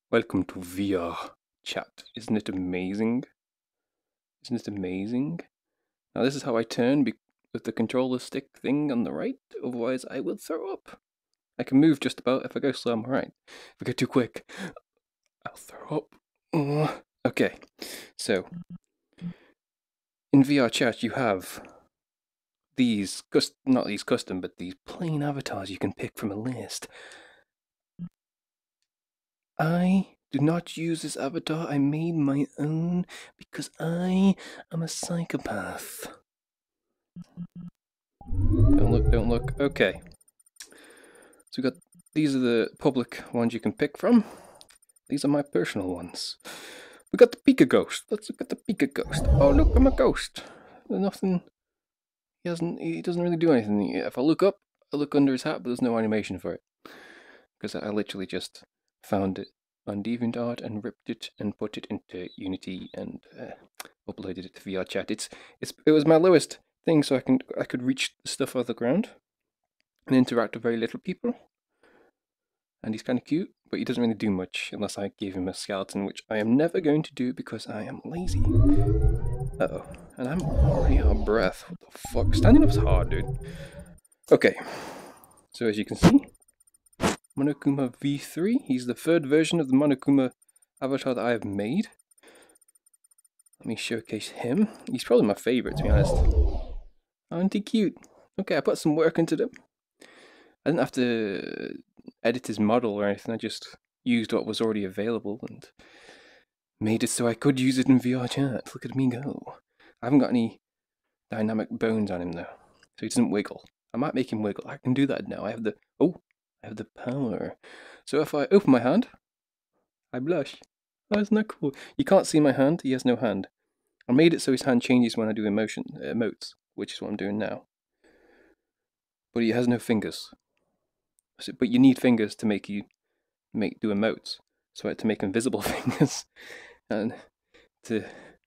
Welcome to VRChat. Isn't it amazing? Isn't it amazing? Now this is how I turn with the controller stick thing on the right, otherwise I will throw up. I can move just about. If I go slow, I'm alright. If I go too quick, I'll throw up. Okay, so in VRChat you have these, not these custom, but these plain avatars you can pick from a list. I do not use this avatar, I made my own because I am a psychopath. Don't look. Okay. So we got, these are the public ones you can pick from. These are my personal ones. We got the Pika Ghost. Let's look at the Pika Ghost. Oh look, I'm a ghost. There's nothing, he doesn't really do anything. If I look up, I look under his hat, but there's no animation for it. Because I literally just found it on DeviantArt and ripped it and put it into Unity and uploaded it to VRChat. It was my lowest thing, so I could reach stuff off the ground and interact with very little people. And he's kind of cute, but he doesn't really do much unless I give him a skeleton, which I am never going to do because I am lazy. Uh-oh. And I'm already out of breath. What the fuck? Standing up's hard, dude. Okay. So as you can see, Monokuma V3. He's the third version of the Monokuma avatar that I have made. Let me showcase him. He's probably my favourite, to be honest. Aren't he cute? Okay, I put some work into them. I didn't have to edit his model or anything, I just used what was already available and made it so I could use it in VRChat. Look at me go. I haven't got any dynamic bones on him though, so he doesn't wiggle. I might make him wiggle. I can do that now. I have the power. So if I open my hand, I blush. Oh, isn't that cool? You can't see my hand, he has no hand. I made it so his hand changes when I do emotes, which is what I'm doing now. But he has no fingers. But you need fingers to do emotes. So I had to make invisible fingers. And to...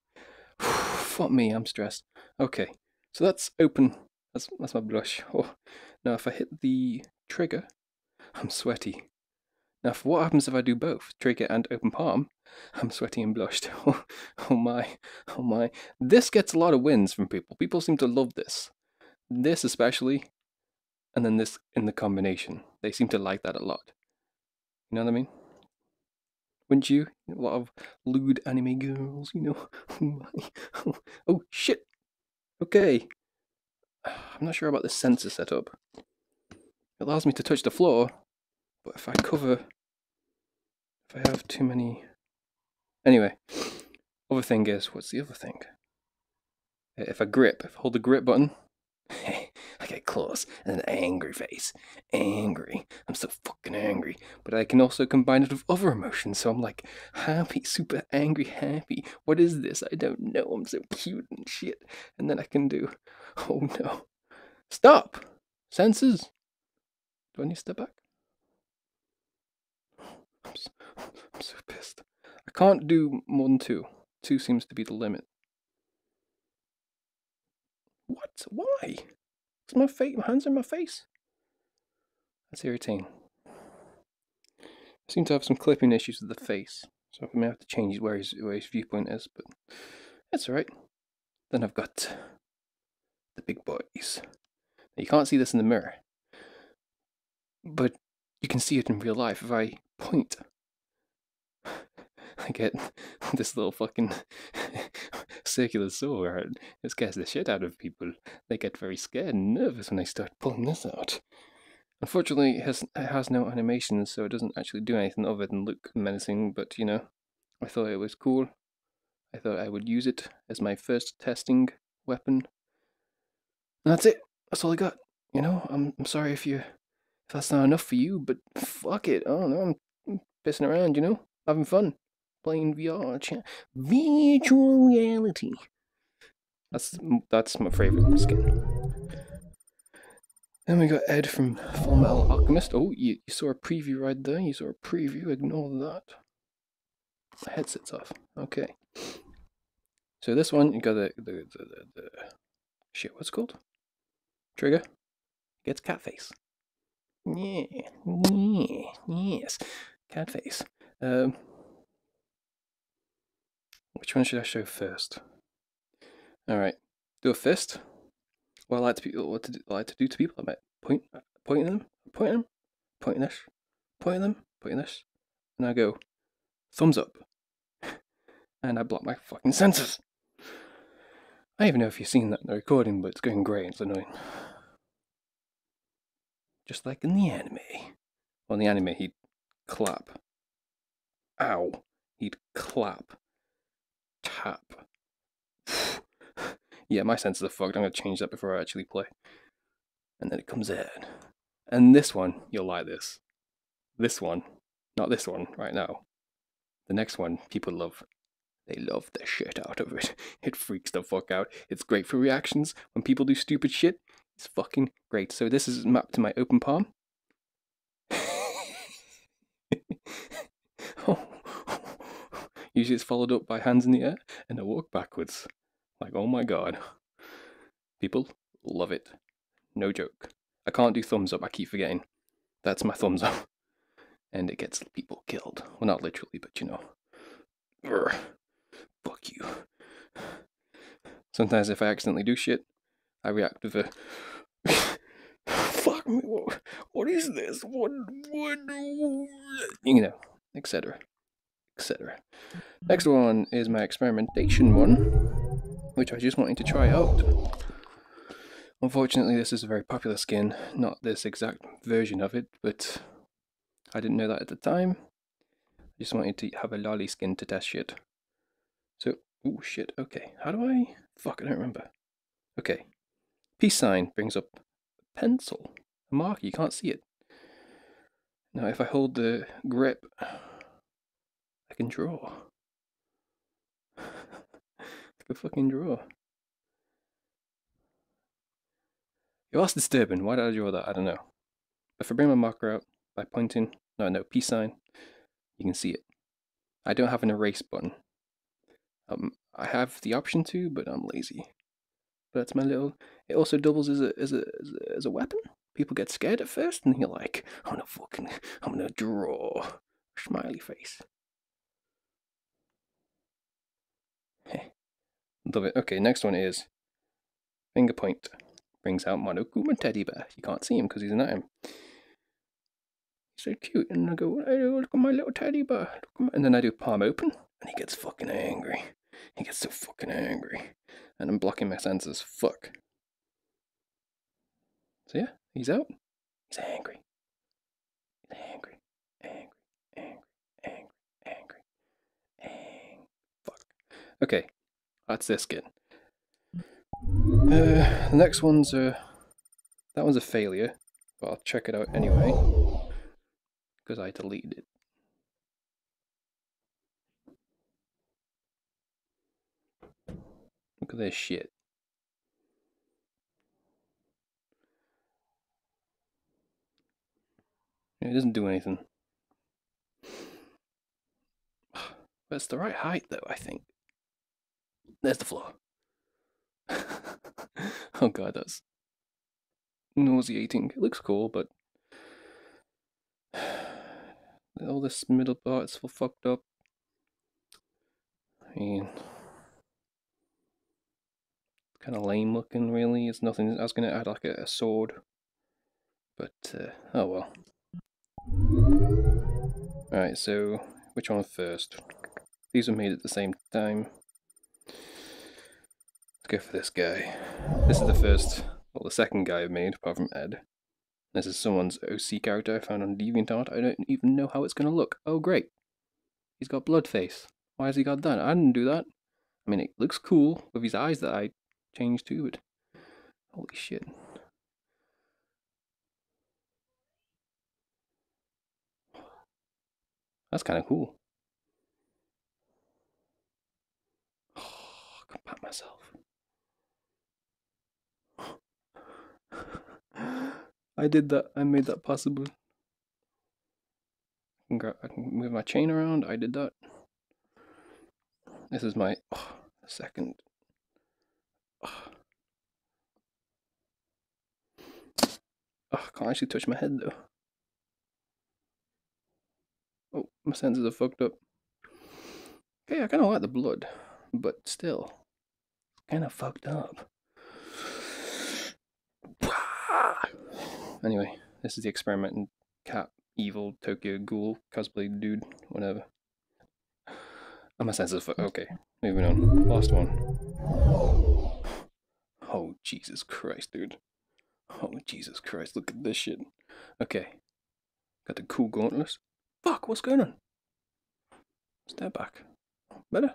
Fuck me, I'm stressed. Okay, so that's open. That's my blush. Oh. Now if I hit the trigger, I'm sweaty. Now for what happens if I do both, trigger and open palm, I'm sweaty and blushed. Oh my, oh my. This gets a lot of wins from people. People seem to love this. This especially, and then this in the combination. They seem to like that a lot. You know what I mean? Wouldn't you? A lot of lewd anime girls, you know. Oh my. Oh shit. Okay. I'm not sure about the sensor setup. It allows me to touch the floor, but if I have too many... Anyway, other thing is, what's the other thing? If I hold the grip button, I get close, and an angry face. Angry. I'm so fucking angry. But I can also combine it with other emotions, so I'm like, happy, super angry, happy. What is this? I don't know. I'm so cute and shit. And then I can do, oh no. Stop! Senses! Do I need to step back? I'm so pissed. I can't do more than 2. 2 seems to be the limit. What? Why? My hands are in my face. That's irritating. I seem to have some clipping issues with the face, so I may have to change where his viewpoint is, but that's alright. Then I've got the big boys. Now, you can't see this in the mirror, but you can see it in real life if I point. I get this little fucking circular saw. It scares the shit out of people. They get very scared and nervous when I start pulling this out. Unfortunately, it has no animations, so it doesn't actually do anything other than look menacing, but you know, I thought it was cool. I thought I would use it as my first testing weapon. And that's it. That's all I got. You know, I'm sorry if that's not enough for you, but fuck it. I don't know, I'm pissing around, you know? Having fun. Playing VRChat. Virtual reality. That's my favorite skin. Then we got Ed from Full Metal Alchemist. Oh, you saw a preview right there. You saw a preview. Ignore that. My headset's off. Okay. So this one, you got the shit. What's it called? Trigger. Gets cat face. Yeah. Cat face. Which one should I show first? Alright. Do a fist. What I like to do to people, I might pointing them, pointing this, pointing this, and I go, thumbs up. And I block my fucking senses. I don't even know if you've seen that in the recording, but it's going grey and it's annoying. Just like in the anime. Well, in the anime, he'd clap. Ow. He'd clap. Tap. Yeah, my senses are fucked. I'm going to change that before I actually play. And then it comes in. And this one, you'll like this. This one. Not this one, right now. The next one, people love. They love the shit out of it. It freaks the fuck out. It's great for reactions. When people do stupid shit, it's fucking great. So this is mapped to my open palm. Usually it's followed up by hands in the air and a walk backwards. Like, oh my god. People love it. No joke. I can't do thumbs up, I keep forgetting. That's my thumbs up. And it gets people killed. Well, not literally, but you know. Urgh. Fuck you. Sometimes if I accidentally do shit, I react with a fuck me, what is this? What you know, etc. etc. Next one is my experimentation one, which I just wanted to try out. Unfortunately, this is a very popular skin, not this exact version of it, but I didn't know that at the time. I just wanted to have a lolly skin to test shit. So, oh shit, okay, how do I, fuck, I don't remember. Okay, peace sign brings up a pencil, a marker, you can't see it. Now if I hold the grip, I can draw. I can fucking draw. That's disturbing, why did I draw that? I don't know. If I bring my marker out by pointing, no, peace sign, you can see it. I don't have an erase button. I have the option to, but I'm lazy. But that's my little. It also doubles as a weapon. People get scared at first, and you're like, I'm gonna draw a smiley face. Love it. Okay, next one is finger point. Brings out Monokuma teddy bear. You can't see him because he's an item. He's so cute, and I go, hey, look at my little teddy bear. And then I do palm open, and he gets fucking angry. He gets so fucking angry. And I'm blocking my senses. Fuck. So yeah, he's out. He's angry. He's angry. Angry. Fuck. Okay, that's this skin. The next one's that one's a failure, but I'll check it out anyway because I deleted it. Look at this shit. It doesn't do anything. But it's the right height though, I think. There's the floor. Oh god, that's nauseating. It looks cool, but all this middle part's all fucked up. I mean, kind of lame looking, really. It's nothing. I was gonna add like a sword, but oh well. Alright, so which one first? These were made at the same time. Let's go for this guy. This is the first, well, the second guy I've made, apart from Ed. This is someone's OC character I found on DeviantArt. I don't even know how it's gonna look. Oh, great. He's got blood face. Why has he got that? I didn't do that. I mean, it looks cool with his eyes that I changed to, but holy shit. That's kind of cool. Oh, I can pat myself. I did that. I made that possible. I can move my chain around. I did that. This is my second. Oh, I can't actually touch my head though. Oh, my senses are fucked up. Okay, I kind of like the blood, but still, kind of fucked up. Anyway, this is the experimenting cat, evil Tokyo ghoul cosplay dude, whatever. I'm a sense of okay. Moving on. Last one. Oh Jesus Christ, dude. Oh Jesus Christ, look at this shit. Okay, got the cool gauntlets. Fuck, what's going on? Step back. Better.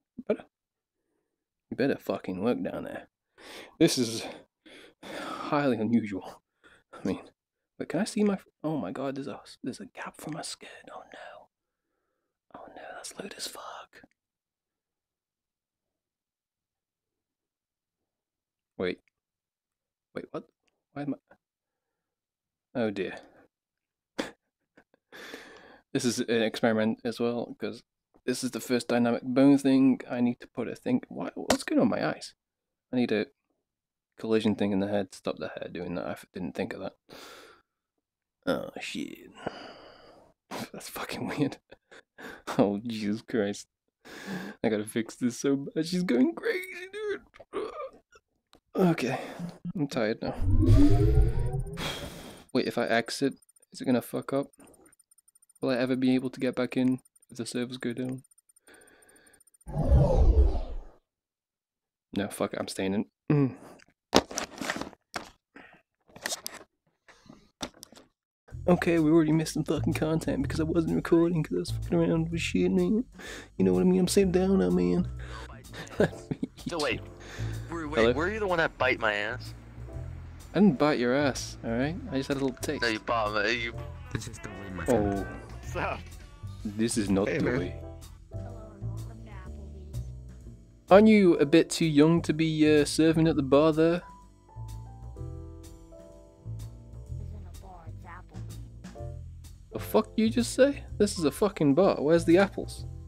You better fucking work down there. This is highly unusual. I mean, but can I see my? Oh my god, there's a gap for my skirt. Oh no. Oh no, that's lewd as fuck. Wait, what? Why am I? Oh dear. This is an experiment as well because this is the first dynamic bone thing. I need to put a thing. What's going on with my eyes? I need a collision thing in the head. Stop the hair doing that. I didn't think of that. Oh shit. That's fucking weird. Oh Jesus Christ. I gotta fix this so bad. She's going crazy, dude. Okay. I'm tired now. Wait, if I exit, is it gonna fuck up? Will I ever be able to get back in if the servers go down? No, fuck it, I'm staying in. Okay, we already missed some fucking content because I wasn't recording because I was fucking around with shit, man. You know what I mean? I'm sitting down now, man. So wait, were you the one that bite my ass? I didn't bite your ass, alright? I just had a little taste. No, you bought me. This is the way, my friend. Oh. Stop. This is not Hey, the man. way. Aren't you a bit too young to be serving at the bar there? The fuck you just say? This is a fucking bar. Where's the apples?